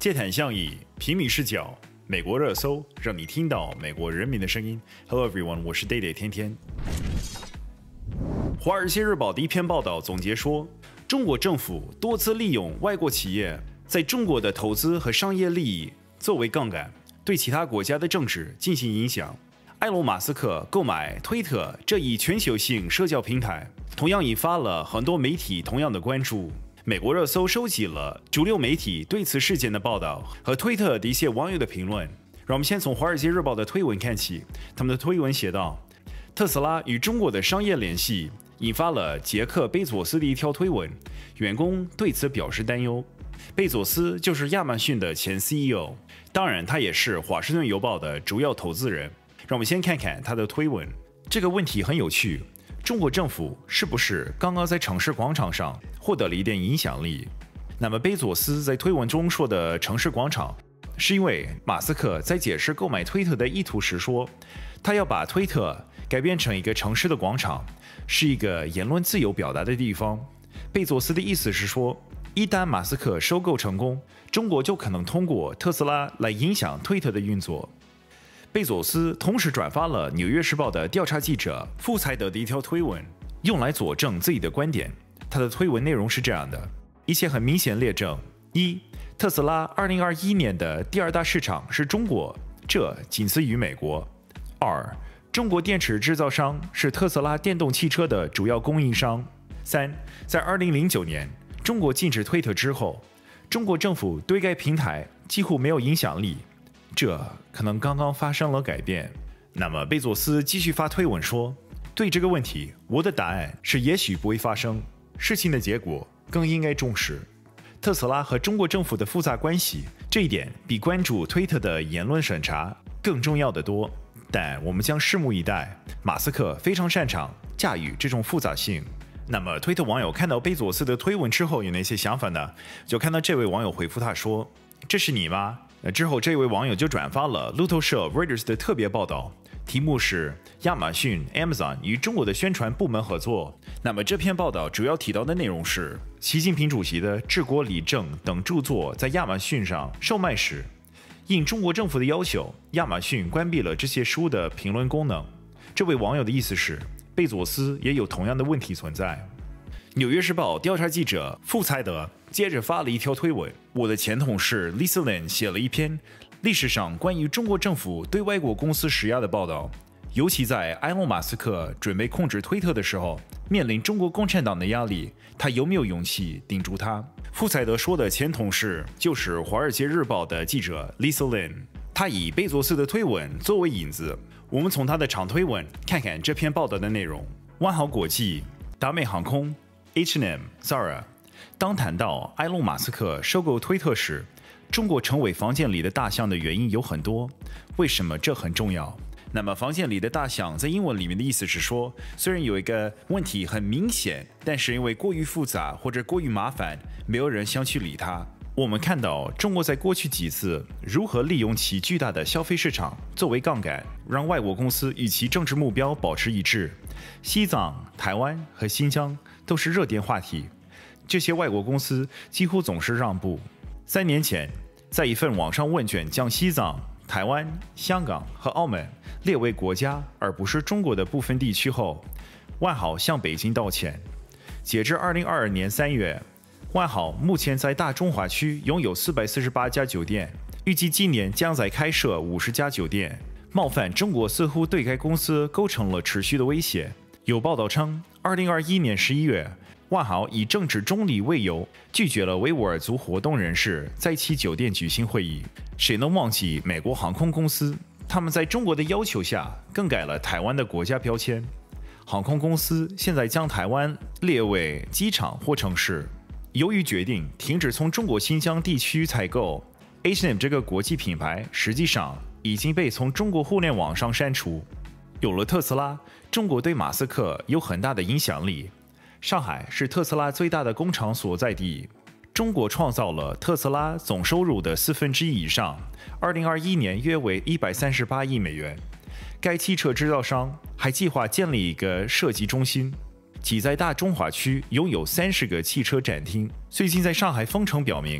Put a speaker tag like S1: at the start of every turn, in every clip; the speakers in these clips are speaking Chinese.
S1: 借谈相议，平民视角，美国热搜，让你听到美国人民的声音。Hello everyone， 我是 Day 天天。《华尔街日报》的一篇报道总结说，中国政府多次利用外国企业在中国的投资和商业利益作为杠杆，对其他国家的政治进行影响。埃隆·马斯克购买推特这一全球性社交平台，同样引发了很多媒体同样的关注。美国热搜收集了主流媒体对此事件的报道和推特的一些网友的评论。让我们先从《华尔街日报》的推文看起，他们的推文写道：特斯拉与中国的商业联系引发了杰克·贝佐斯的一条推文，员工对此表示担忧。贝佐斯就是亚马逊的前 CEO， 当然他也是《华盛顿邮报》的主要投资人。让我们先看看他的推文。这个问题很有趣，中国政府是不是刚刚在城市广场上获得了一点影响力？那么贝佐斯在推文中说的城市广场，是因为马斯克在解释购买推特的意图时说，他要把推特改变成一个城市的广场，是一个言论自由表达的地方。贝佐斯的意思是说，一旦马斯克收购成功，中国就可能通过特斯拉来影响推特的运作。贝佐斯同时转发了《纽约时报》的调查记者富采德的一条推文，用来佐证自己的观点。他的推文内容是这样的：一些很明显列证：一，特斯拉2021年的第二大市场是中国，这仅次于美国；二，中国电池制造商是特斯拉电动汽车的主要供应商；三，在2009年中国禁止推特之后，中国政府对该平台几乎没有影响力。这可能刚刚发生了改变。那么贝佐斯继续发推文说，对这个问题，我的答案是也许不会发生，事情的结果更应该重视。特斯拉和中国政府的复杂关系，这一点比关注推特的言论审查更重要得多。但我们将拭目以待，马斯克非常擅长驾驭这种复杂性。那么推特网友看到贝佐斯的推文之后有哪些想法呢？就看到这位网友回复他说，这是你吗？之后这位网友就转发了路透社 Reuters 的特别报道，题目是亚马逊 Amazon 与中国的宣传部门合作。那么这篇报道主要提到的内容是，习近平主席的治国理政等著作在亚马逊上售卖时，应中国政府的要求，亚马逊关闭了这些书的评论功能。这位网友的意思是，贝佐斯也有同样的问题存在。纽约时报调查记者富采德接着发了一条推文，我的前同事 Lisa Lin 写了一篇历史上关于中国政府对外国公司施压的报道，尤其在埃隆·马斯克准备控制推特的时候，面临中国共产党的压力，他有没有勇气顶住他？富采德说的前同事就是《华尔街日报》的记者 Lisa Lin， 他以贝佐斯的推文作为引子，我们从他的长推文看看这篇报道的内容。万豪国际、达美航空、H&M、Zara。当谈到埃隆·马斯克收购推特时，中国成为房间里的大象的原因有很多。为什么这很重要？那么房间里的大象在英文里面的意思是说，虽然有一个问题很明显，但是因为过于复杂或者过于麻烦，没有人想去理它。我们看到中国在过去几次如何利用其巨大的消费市场作为杠杆，让外国公司与其政治目标保持一致。西藏、台湾和新疆都是热点话题，这些外国公司几乎总是让步。3年前，在一份网上问卷将西藏、台湾、香港和澳门列为国家而不是中国的部分地区后，万豪向北京道歉。截至2022年3月，万豪目前在大中华区拥有448家酒店，预计今年将在开设50家酒店。冒犯中国似乎对该公司构成了持续的威胁。有报道称，2021年11月，万豪以政治中立为由，拒绝了维吾尔族活动人士在其酒店举行会议。谁能忘记美国航空公司？他们在中国的要求下更改了台湾的国家标签。航空公司现在将台湾列为机场或城市。由于决定停止从中国新疆地区采购 H&M 这个国际品牌，实际上已经被从中国互联网上删除。有了特斯拉，中国对马斯克有很大的影响力。上海是特斯拉最大的工厂所在地。中国创造了特斯拉总收入的1/4以上，2021年约为138亿美元。该汽车制造商还计划建立一个设计中心，即在大中华区拥有30个汽车展厅。最近在上海封城表明，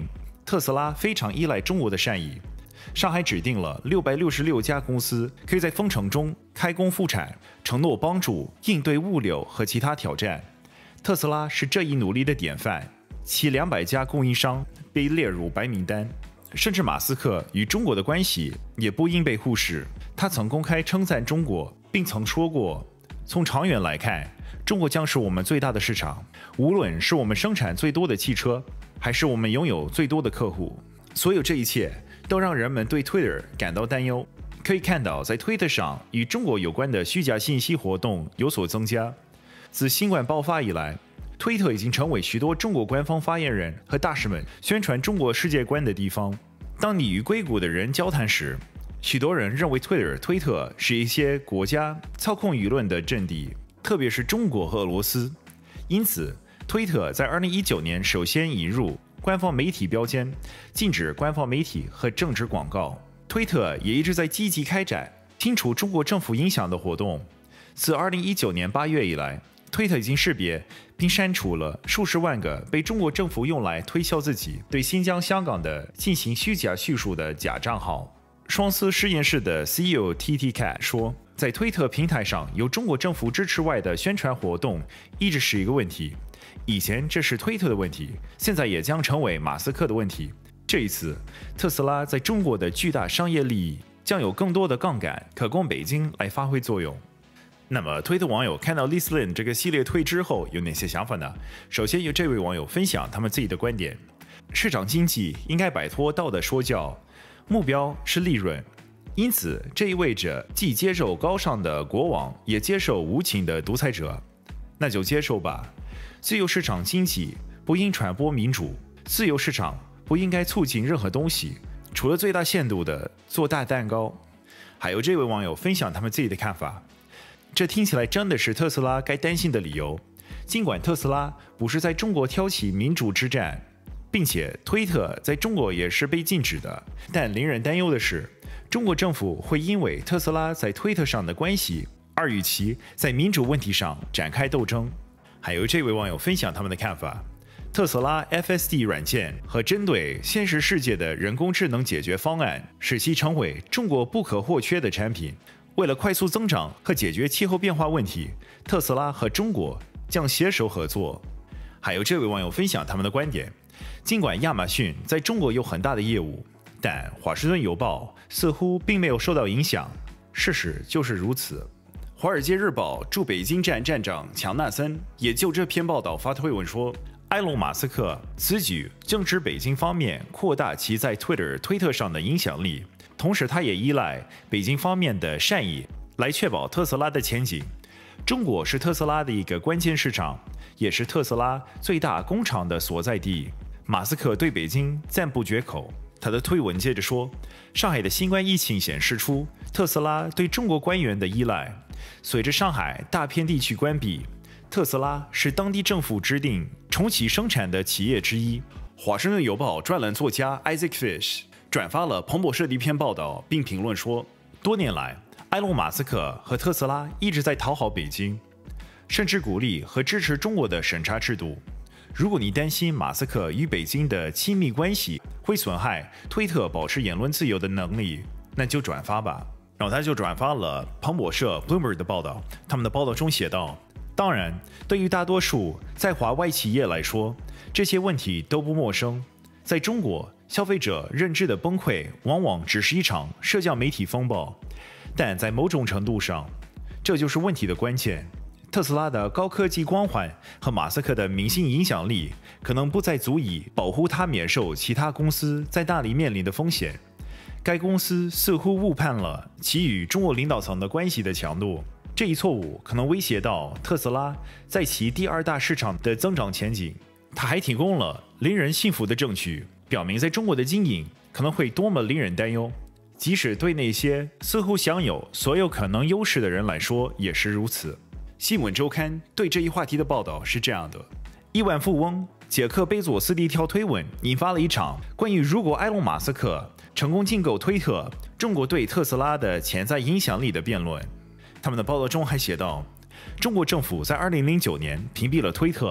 S1: 特斯拉非常依赖中国的善意。上海指定了666家公司可以在封城中开工复产，承诺帮助应对物流和其他挑战。特斯拉是这一努力的典范，其200家供应商被列入白名单。甚至马斯克与中国的关系也不应被忽视。他曾公开称赞中国，并曾说过，从长远来看，中国将是我们最大的市场，无论是我们生产最多的汽车，还是我们拥有最多的客户。所有这一切都让人们对 Twitter 感到担忧。可以看到，在 Twitter 上与中国有关的虚假信息活动有所增加。自新冠爆发以来，推特已经成为许多中国官方发言人和大使们宣传中国世界观的地方。当你与硅谷的人交谈时，许多人认为推特是一些国家操控舆论的阵地，特别是中国和俄罗斯。因此，推特在2019年首先引入官方媒体标签，禁止官方媒体和政治广告。推特也一直在积极开展清除中国政府影响的活动。自2019年8月以来，推特已经识别并删除了数十万个被中国政府用来推销自己对新疆、香港的进行虚假叙述的假账号。双思实验室的 CEO TT Cat 说，在推特平台上有中国政府支持外的宣传活动一直是一个问题。以前这是推特的问题，现在也将成为马斯克的问题。这一次，特斯拉在中国的巨大商业利益将有更多的杠杆可供北京来发挥作用。那么，推特网友看到 Listline 这个系列推之后有哪些想法呢？首先，由这位网友分享他们自己的观点：市场经济应该摆脱道德说教，目标是利润。因此，这意味着既接受高尚的国王，也接受无情的独裁者。那就接受吧。自由市场经济不应传播民主，自由市场不应该促进任何东西，除了最大限度的做大蛋糕。还有这位网友分享他们自己的看法。这听起来真的是特斯拉该担心的理由。尽管特斯拉不是在中国挑起民主之战，并且推特在中国也是被禁止的，但令人担忧的是，中国政府会因为特斯拉在推特上的关系而与其在民主问题上展开斗争。还有这位网友分享他们的看法：特斯拉 FSD 软件和针对现实世界的人工智能解决方案，使其成为中国不可或缺的产品。为了快速增长和解决气候变化问题，特斯拉和中国将携手合作。还有这位网友分享他们的观点：尽管亚马逊在中国有很大的业务，但华盛顿邮报似乎并没有受到影响。事实就是如此。华尔街日报驻北京站站长强纳森也就这篇报道发推文说，埃隆·马斯克此举正指北京方面扩大其在推特上的影响力，同时他也依赖北京方面的善意来确保特斯拉的前景。中国是特斯拉的一个关键市场，也是特斯拉最大工厂的所在地。马斯克对北京赞不绝口。他的推文接着说，上海的新冠疫情显示出特斯拉对中国官员的依赖。随着上海大片地区关闭，特斯拉是当地政府指定重启生产的企业之一。华盛顿邮报专栏作家 Isaac Fish 转发了彭博社的一篇报道，并评论说，多年来，埃隆·马斯克和特斯拉一直在讨好北京，甚至鼓励和支持中国的审查制度。如果你担心马斯克与北京的亲密关系会损害推特保持言论自由的能力，那就转发吧。然后他就转发了彭博社 Bloomberg 的报道，他们的报道中写道，当然，对于大多数在华外企业来说，这些问题都不陌生。在中国，消费者认知的崩溃往往只是一场社交媒体风暴，但在某种程度上，这就是问题的关键。特斯拉的高科技光环和马斯克的明星影响力可能不再足以保护他免受其他公司在那里面临的风险。该公司似乎误判了其与中国领导层的关系的强度，这一错误可能威胁到特斯拉在其第二大市场的增长前景。他还提供了令人信服的证据，表明在中国的经营可能会多么令人担忧，即使对那些似乎享有所有可能优势的人来说也是如此。新闻周刊对这一话题的报道是这样的：亿万富翁杰克·贝佐斯的一条推文引发了一场关于如果埃隆·马斯克成功竞购推特，中国对特斯拉的潜在影响力的辩论。他们的报道中还写道，中国政府在2009年屏蔽了推特，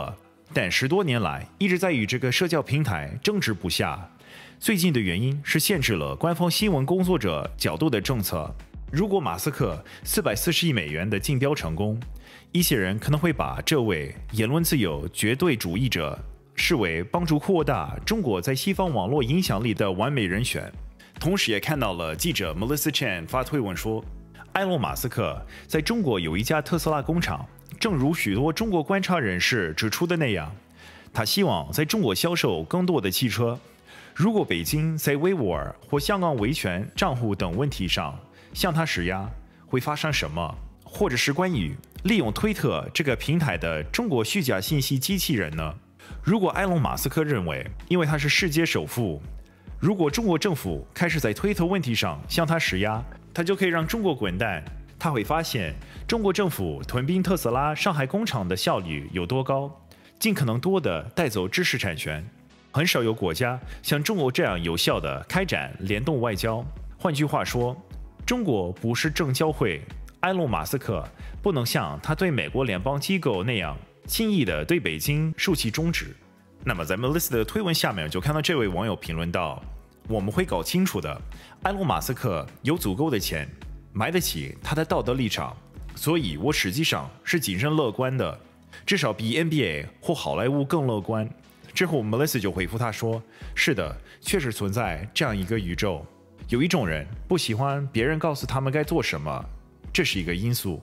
S1: 但10多年来一直在与这个社交平台争执不下。最近的原因是限制了官方新闻工作者角度的政策。如果马斯克440亿美元的竞标成功，一些人可能会把这位言论自由绝对主义者视为帮助扩大中国在西方网络影响力的完美人选。同时也看到了记者 Melissa Chan 发推文说，埃隆·马斯克在中国有一家特斯拉工厂，正如许多中国观察人士指出的那样，他希望在中国销售更多的汽车。如果北京在维吾尔或香港维权账户等问题上向他施压，会发生什么？或者是关于利用推特这个平台的中国虚假信息机器人呢？如果埃隆·马斯克认为，因为他是世界首富，如果中国政府开始在推特问题上向他施压，他就可以让中国滚蛋，他会发现中国政府吞并特斯拉上海工厂的效率有多高，尽可能多的带走知识产权。很少有国家像中国这样有效地开展联动外交。换句话说，中国不是证交会，埃隆·马斯克不能像他对美国联邦机构那样轻易地对北京竖起中指。那么在 Melissa 的推文下面就看到这位网友评论道，我们会搞清楚的，埃隆·马斯克有足够的钱买得起他的道德立场，所以我实际上是谨慎乐观的，至少比 NBA 或好莱坞更乐观。之后 Melissa 就回复他说，是的，确实存在这样一个宇宙，有一种人不喜欢别人告诉他们该做什么，这是一个因素。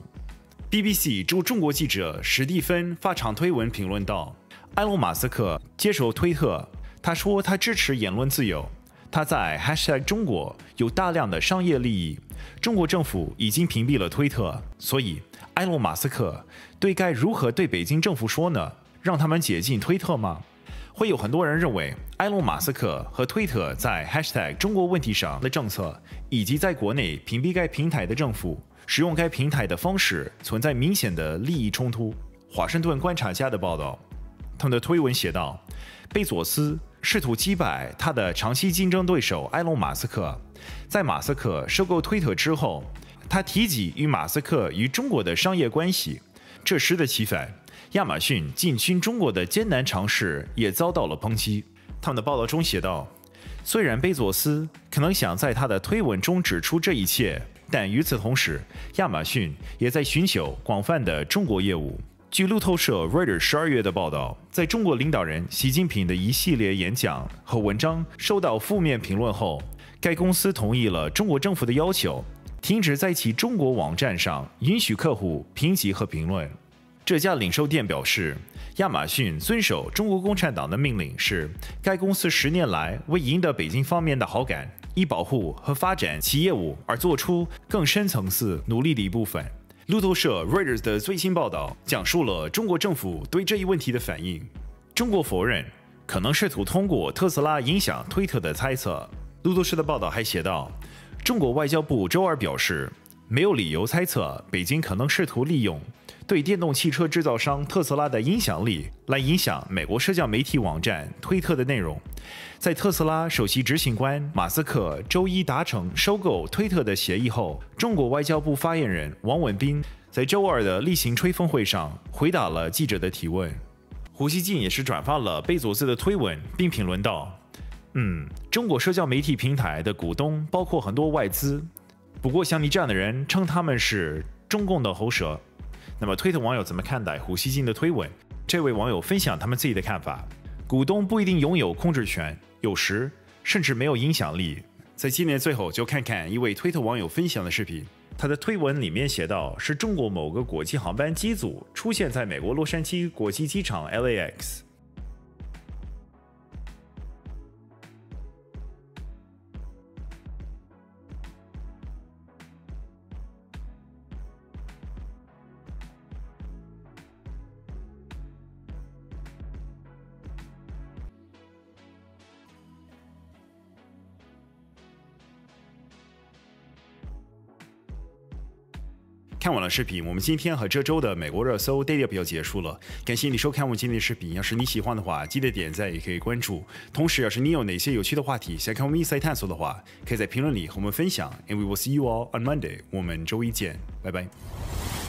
S1: BBC 驻中国记者史蒂芬发长推文评论道，埃隆·马斯克接受推特，他说他支持言论自由，他在 #中国有大量的商业利益，中国政府已经屏蔽了推特，所以埃隆·马斯克对该如何对北京政府说呢？让他们解禁推特吗？会有很多人认为，埃隆·马斯克和推特在 #中国问题上的政策，以及在国内屏蔽该平台的政府使用该平台的方式存在明显的利益冲突。华盛顿观察家的报道，他们的推文写道，贝佐斯试图击败他的长期竞争对手埃隆·马斯克。在马斯克收购推特之后，他提及与马斯克与中国的商业关系，这时的其反，亚马逊进军中国的艰难尝试也遭到了抨击。他们的报道中写道，虽然贝佐斯可能想在他的推文中指出这一切，但与此同时，亚马逊也在寻求广泛的中国业务。据路透社 Reuters 12月的报道，在中国领导人习近平的一系列演讲和文章受到负面评论后，该公司同意了中国政府的要求，停止在其中国网站上允许客户评级和评论。这家零售店表示，亚马逊遵守中国共产党的命令是该公司10年来为赢得北京方面的好感，以保护和发展其业务而做出更深层次努力的一部分。路透社 Reuters 的最新报道讲述了中国政府对这一问题的反应。中国否认可能试图通过特斯拉影响推特的猜测。路透社的报道还写道，中国外交部周二表示，没有理由猜测北京可能试图利用对电动汽车制造商特斯拉的影响力来影响美国社交媒体网站推特的内容。在特斯拉首席执行官马斯克周一达成收购推特的协议后，中国外交部发言人王文斌在周二的例行吹风会上回答了记者的提问。胡锡进也是转发了贝佐斯的推文，并评论道，中国社交媒体平台的股东包括很多外资，不过像你这样的人称他们是中共的喉舌。那么推特网友怎么看待胡锡进的推文？这位网友分享他们自己的看法，股东不一定拥有控制权，有时甚至没有影响力。在今年最后就看看一位推特网友分享的视频，他的推文里面写道，是中国某个国际航班机组出现在美国洛杉矶国际机场 LAX。看完了视频，我们今天和这周的美国热搜 Daily Up 要结束了。感谢你收看我们今天的视频，要是你喜欢的话，记得点赞也可以关注。同时，要是你有哪些有趣的话题想看我们一起来探索的话，可以在评论里和我们分享。And we will see you all on Monday。我们周一见，拜拜。